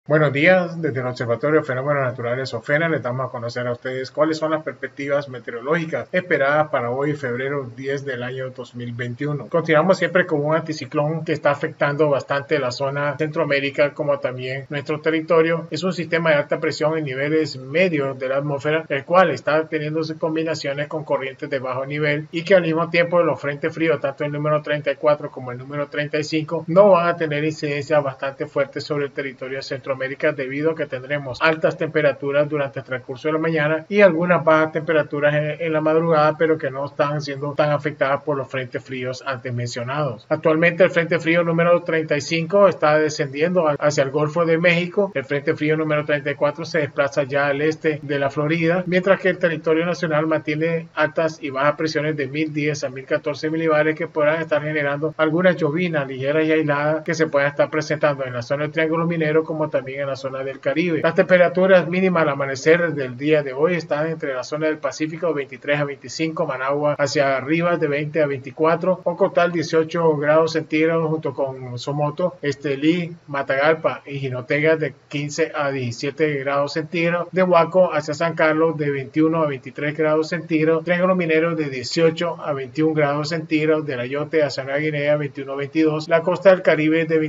Buenos días, desde el Observatorio de Fenómenos Naturales OFENA les damos a conocer a ustedes cuáles son las perspectivas meteorológicas esperadas para hoy, febrero 10 del año 2021. Continuamos siempre con un anticiclón que está afectando bastante la zona Centroamérica como también nuestro territorio. Es un sistema de alta presión en niveles medios de la atmósfera, el cual está teniendo combinaciones con corrientes de bajo nivel y que al mismo tiempo los frentes fríos, tanto el número 34 como el número 35, no van a tener incidencia bastante fuerte sobre el territorio centroamericano debido a que tendremos altas temperaturas durante el transcurso de la mañana y algunas bajas temperaturas en la madrugada, pero que no están siendo tan afectadas por los frentes fríos antes mencionados. Actualmente el frente frío número 35 está descendiendo hacia el Golfo de México, el frente frío número 34 se desplaza ya al este de la Florida, mientras que el territorio nacional mantiene altas y bajas presiones de 1010 a 1014 milibares que podrán estar generando algunas llovinas ligeras y aisladas que se puedan estar presentando en la zona del Triángulo Minero como también en la zona del Caribe. Las temperaturas mínimas al amanecer del día de hoy están entre la zona del Pacífico 23 a 25, Managua hacia arriba de 20 a 24, Ocotal 18 grados centígrados junto con Somoto, Estelí, Matagalpa y Jinotega de 15 a 17 grados centígrados, de Huaco hacia San Carlos de 21 a 23 grados centígrados, Triángulo Minero de 18 a 21 grados centígrados, de Ayote hacia Nueva Guinea 21 a 22, la costa del Caribe de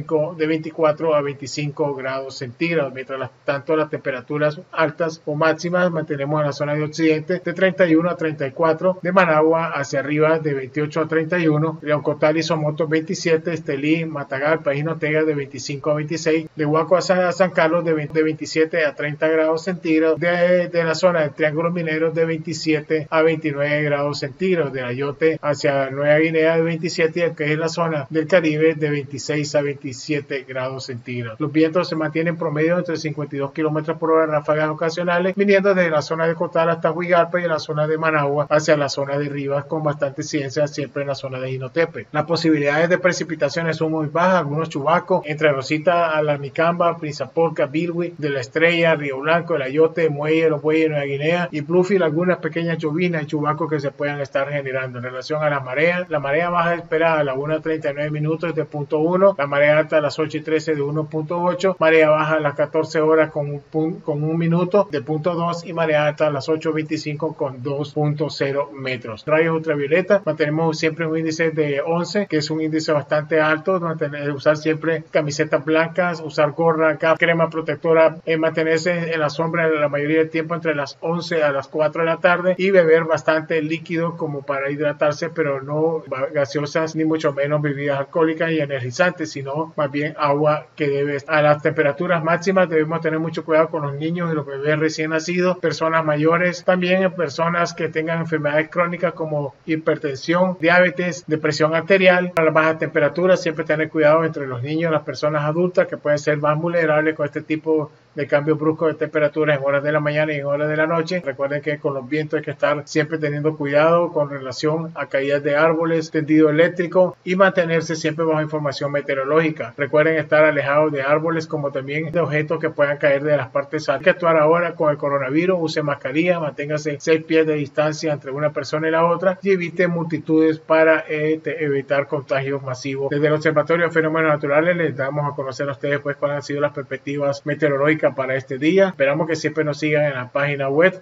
24 a 25 grados centígrados. Mientras tanto las temperaturas altas o máximas mantenemos en la zona de occidente de 31 a 34, de Managua hacia arriba de 28 a 31, León Cotal y Somoto 27, Estelí, Matagalpa y Jinotega de 25 a 26, de Huaco a San Carlos de 27 a 30 grados centígrados, de la zona del Triángulo Minero de 27 a 29 grados centígrados, de Ayote hacia Nueva Guinea de 27, que es la zona del Caribe de 26 a 27 grados centígrados. Los vientos se mantienen promedio entre 52 km por hora, ráfagas ocasionales, viniendo desde la zona de Cotal hasta Huigalpa y en la zona de Managua hacia la zona de Rivas, con bastante incidencia siempre en la zona de Jinotepe. Las posibilidades de precipitaciones son muy bajas, algunos chubascos entre Rosita, Alamicamba, Prinzaporca, Bilwi, de la Estrella, Río Blanco, El Ayote, Muelle, Los Bueyes, Nueva Guinea y Bluefield, algunas pequeñas llovinas y chubascos que se puedan estar generando. En relación a la marea baja esperada a las 1:39 minutos de 0.1, la marea alta a las 8:13 de 1.8, marea baja a las 14 horas con un minuto de 0.2 y marea alta a las 8:25 con 2.0 metros. Rayos ultravioleta, mantenemos siempre un índice de 11, que es un índice bastante alto, usar siempre camisetas blancas, usar gorra, crema protectora, mantenerse en la sombra la mayoría del tiempo entre las 11 a las 4 de la tarde y beber bastante líquido como para hidratarse, pero no gaseosas ni mucho menos bebidas alcohólicas y energizantes, sino más bien agua que debe estar a las temperaturas máximas. Debemos tener mucho cuidado con los niños y los bebés recién nacidos, personas mayores, también personas que tengan enfermedades crónicas como hipertensión, diabetes, depresión arterial. A las bajas temperaturas siempre tener cuidado entre los niños y las personas adultas que pueden ser más vulnerables con este tipo de cambios bruscos de temperaturas en horas de la mañana y en horas de la noche. Recuerden que con los vientos hay que estar siempre teniendo cuidado con relación a caídas de árboles, tendido eléctrico y mantenerse siempre bajo información meteorológica. Recuerden estar alejados de árboles como también de objetos que puedan caer de las partes altas. Hay que actuar ahora con el coronavirus, use mascarilla, manténgase 6 pies de distancia entre una persona y la otra y evite multitudes para evitar contagios masivos. Desde el Observatorio de Fenómenos Naturales les damos a conocer a ustedes pues cuáles han sido las perspectivas meteorológicas para este día. Esperamos que siempre nos sigan en la página web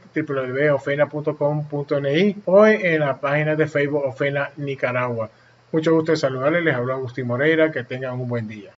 www.ofena.com.ni o en la página de Facebook Ofena Nicaragua. Mucho gusto de saludarles, les habla Agustín Moreira, que tengan un buen día.